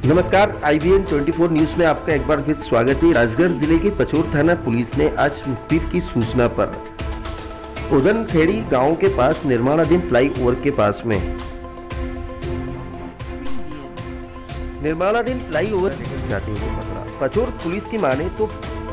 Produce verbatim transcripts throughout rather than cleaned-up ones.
नमस्कार, I B N चौबीस न्यूज में आपका एक बार फिर स्वागत है। राजगढ़ जिले के पचोर थाना पुलिस ने आज मुखबिर की सूचना पर उदनखेड़ी गांव के पास निर्माणाधीन फ्लाईओवर के पास में निर्माणाधीन फ्लाईओवर जाते हुए पकड़ा। पचोर पुलिस की माने तो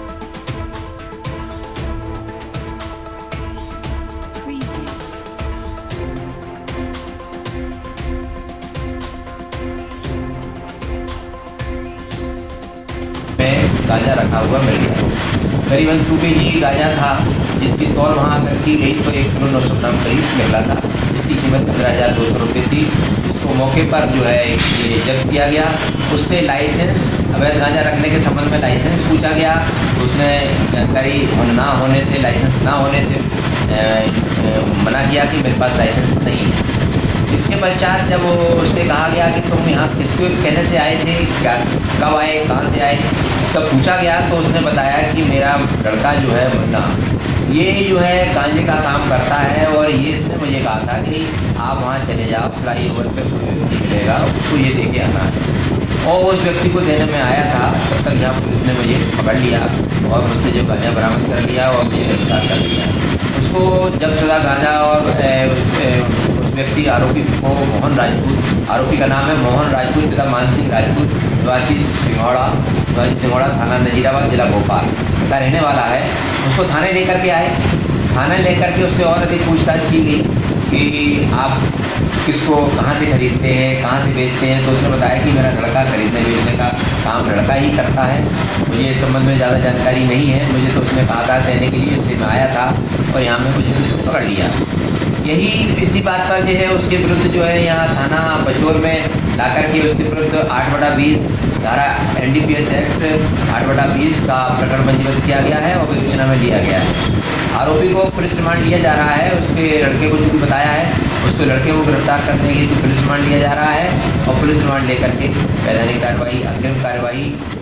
गांजा रखा हुआ मिल गया। करीबन टू के जी गांजा था, जिसकी तौल वहाँ अगर की गई तो एक किलो नौ सौ ग्राम करीब निकला था, जिसकी कीमत पंद्रह हज़ार दो सौ रुपये थी। इसको मौके पर जो है ये जब्त किया गया। उससे लाइसेंस, अवैध गांजा रखने के संबंध में लाइसेंस पूछा गया। उसने जानकारी ना होने से, लाइसेंस ना होने से ए, ए, मना किया कि मेरे पास लाइसेंस नहीं है। इसके पश्चात जब वो उससे कहा गया कि तुम यहाँ किसके कहने से आए थे, क्या कब आए, कहाँ से आए, तब पूछा गया तो उसने बताया कि मेरा लड़का जो है मुन्ना, ये जो है गांजे का काम करता है और ये इसने मुझे कहा था कि आप वहाँ चले जाओ, फ्लाई ओवर पर कोई व्यक्ति मिलेगा, उसको ये दे के आना है। और उस व्यक्ति को देने में आया था, तब तक यहाँ पुलिस ने मुझे पकड़ लिया और मुझसे जो गांजा बरामद कर लिया और मुझे गिरफ्तार कर लिया। उसको जब शुदा गांजा और उस व्यक्ति आरोपी को मोहन राजपूत, आरोपी का नाम है मोहन राजपूत पिता मान सिंह राजपूत, निवासी सिंगौड़ा, निवासी सिंगौड़ा थाना नजीराबाद जिला भोपाल का रहने वाला है। उसको थाने लेकर के आए। थाने लेकर के उससे और अधिक पूछताछ की गई कि आप किसको कहाँ से खरीदते हैं, कहाँ से बेचते हैं। तो उसने बताया कि मेरा लड़का खरीदने बेचने का काम लड़का ही करता है, मुझे इस संबंध में ज़्यादा जानकारी नहीं है। मुझे तो उसने कहा था देने के लिए, इसलिए मैं आया था और यहाँ में मुझे उसको पकड़ लिया। यही इसी बात पर जो है उसके विरुद्ध जो है यहाँ थाना पचोर में ला करके उसके विरुद्ध आठ बटा बीस धारा N D P S act आठ बटा बीस का प्रकरण पंजीबद्ध किया गया है और विवेचना में लिया गया है। आरोपी को पुलिस रिमांड लिया जा रहा है। उसके लड़के को जो बताया है, उसको लड़के को गिरफ्तार करने के लिए पुलिस रिमांड लिया जा रहा है और पुलिस रिमांड लेकर के वैधानिक कार्रवाई, अग्रिम कार्रवाई